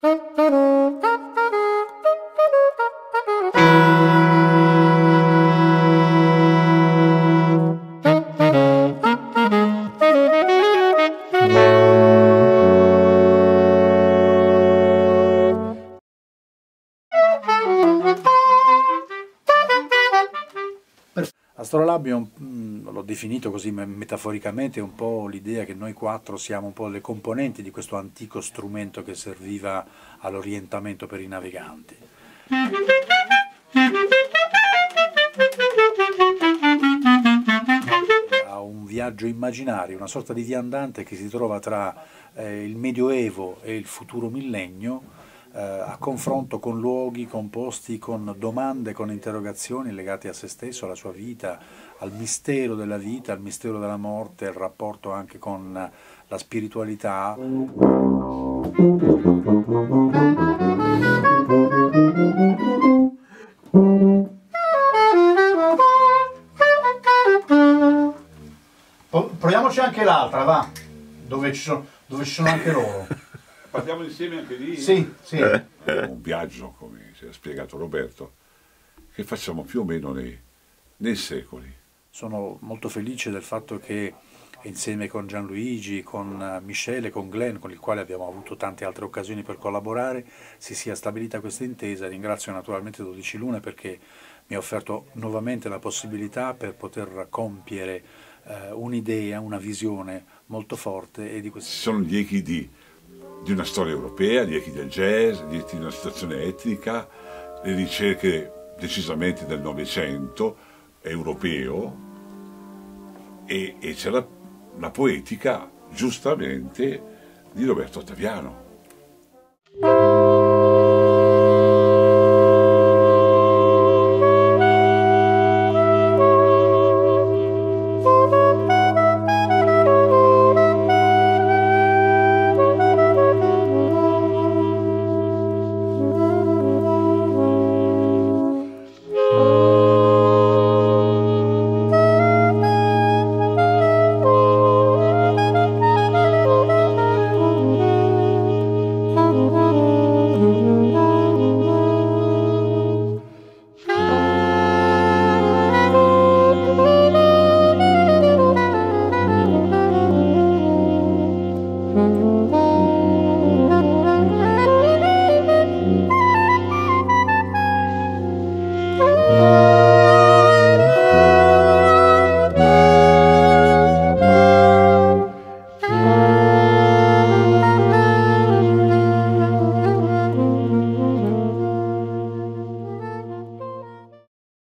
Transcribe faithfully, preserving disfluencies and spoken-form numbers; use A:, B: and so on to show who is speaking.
A: Astrolabio l'ho definito così metaforicamente, è un po' l'idea che noi quattro siamo un po' le componenti di questo antico strumento che serviva all'orientamento per i naviganti. Ha un viaggio immaginario, una sorta di viandante che si trova tra eh, il Medioevo e il futuro millennio, eh, a confronto con luoghi, con posti, con domande, con interrogazioni legate a se stesso, alla sua vita, al mistero della vita, al mistero della morte, al rapporto anche con la spiritualità. Proviamoci anche l'altra, va, dove ci sono, dove ci sono anche loro.
B: Parliamo insieme anche lì?
A: Sì, sì.
B: È un viaggio, come ci ha spiegato Roberto, che facciamo più o meno nei, nei secoli.
A: Sono molto felice del fatto che insieme con Gianluigi, con Michele, con Glenn, con il quale abbiamo avuto tante altre occasioni per collaborare, si sia stabilita questa intesa. Ringrazio naturalmente dodici Lune perché mi ha offerto nuovamente la possibilità per poter compiere eh, un'idea, una visione molto forte. E di questo.
B: Ci sono gli echi di, di una storia europea, gli echi del jazz, gli echi di una situazione etnica, le ricerche decisamente del Novecento europeo, e, e c'è la, la poetica, giustamente, di Roberto Ottaviano.